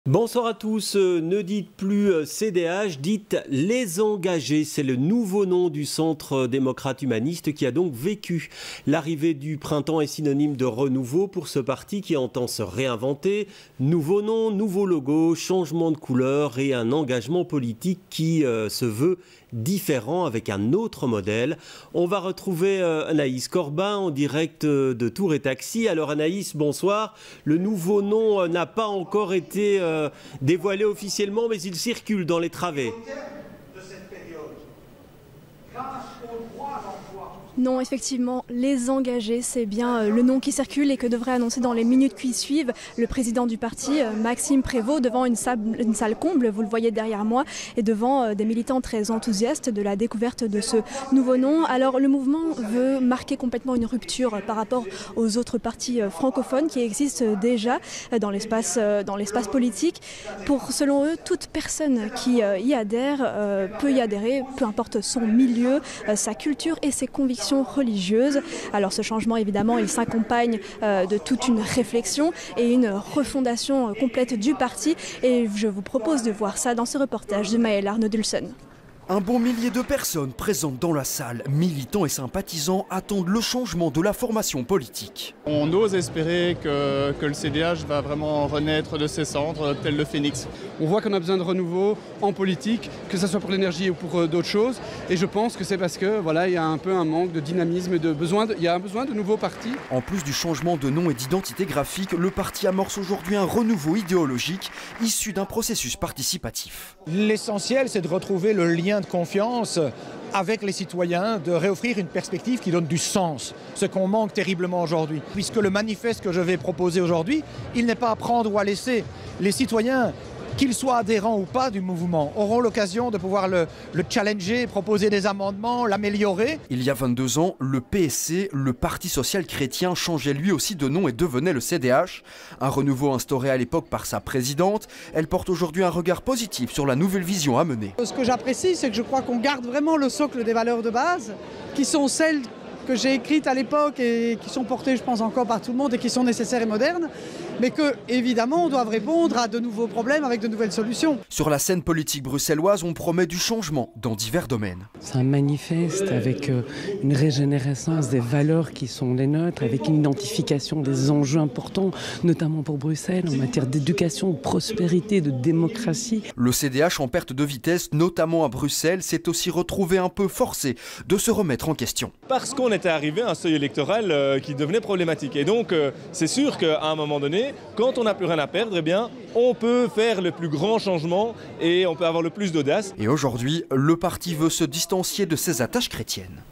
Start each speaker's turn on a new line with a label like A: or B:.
A: Bonsoir à tous, ne dites plus CDH, dites Les Engagés. C'est le nouveau nom du Centre démocrate humaniste qui a donc vécu. L'arrivée du printemps est synonyme de renouveau pour ce parti qui entend se réinventer. Nouveau nom, nouveau logo, changement de couleur et un engagement politique qui se veut différent avec un autre modèle. On va retrouver Anaïs Corbin en direct de Tour et Taxi. Alors Anaïs, bonsoir. Le nouveau nom n'a pas encore été dévoilé officiellement, mais il circule dans les travées.
B: Non, effectivement, Les Engagés, c'est bien le nom qui circule et que devrait annoncer dans les minutes qui suivent le président du parti, Maxime Prévost, devant une salle comble, vous le voyez derrière moi, et devant des militants très enthousiastes de la découverte de ce nouveau nom. Alors le mouvement veut marquer complètement une rupture par rapport aux autres partis francophones qui existent déjà dans l'espace politique. Pour, selon eux, toute personne qui y adhère peut y adhérer, peu importe son milieu, sa culture et ses convictions religieuses. Alors ce changement, évidemment, il s'accompagne de toute une réflexion et une refondation complète du parti. Et je vous propose de voir ça dans ce reportage de Maëlle Arnaud-Dulson.
C: Un bon millier de personnes présentes dans la salle, militants et sympathisants, attendent le changement de la formation politique.
D: On ose espérer que le CDH va vraiment renaître de ses cendres, tel le phénix.
E: On voit qu'on a besoin de renouveau en politique, que ce soit pour l'énergie ou pour d'autres choses. Et je pense que c'est parce que voilà, il y a un peu un manque de dynamisme, il y a un besoin de nouveaux partis.
C: En plus du changement de nom et d'identité graphique, le parti amorce aujourd'hui un renouveau idéologique issu d'un processus participatif.
F: L'essentiel, c'est de retrouver le lien de confiance avec les citoyens, de réoffrir une perspective qui donne du sens, ce qu'on manque terriblement aujourd'hui. Puisque le manifeste que je vais proposer aujourd'hui, il n'est pas à prendre ou à laisser. Les citoyens, qu'ils soient adhérents ou pas du mouvement, auront l'occasion de pouvoir le challenger, proposer des amendements, l'améliorer.
C: Il y a 22 ans, le PSC, le Parti social chrétien, changeait lui aussi de nom et devenait le CDH. Un renouveau instauré à l'époque par sa présidente. Elle porte aujourd'hui un regard positif sur la nouvelle vision à mener.
G: Ce que j'apprécie, c'est que je crois qu'on garde vraiment le socle des valeurs de base, qui sont celles que j'ai écrites à l'époque et qui sont portées, je pense, encore par tout le monde et qui sont nécessaires et modernes, mais que, évidemment, on doit répondre à de nouveaux problèmes avec de nouvelles solutions.
C: Sur la scène politique bruxelloise, on promet du changement dans divers domaines.
H: C'est un manifeste avec une régénérescence des valeurs qui sont les nôtres, avec une identification des enjeux importants, notamment pour Bruxelles, en matière d'éducation, de prospérité, de démocratie.
C: Le CDH en perte de vitesse, notamment à Bruxelles, s'est aussi retrouvé un peu forcé de se remettre en question.
D: Parce qu'on était arrivé à un seuil électoral qui devenait problématique. Et donc, c'est sûr qu'à un moment donné, quand on n'a plus rien à perdre, eh bien, on peut faire le plus grand changement et on peut avoir le plus d'audace.
C: Et aujourd'hui, le parti veut se distancier de ses attaches chrétiennes.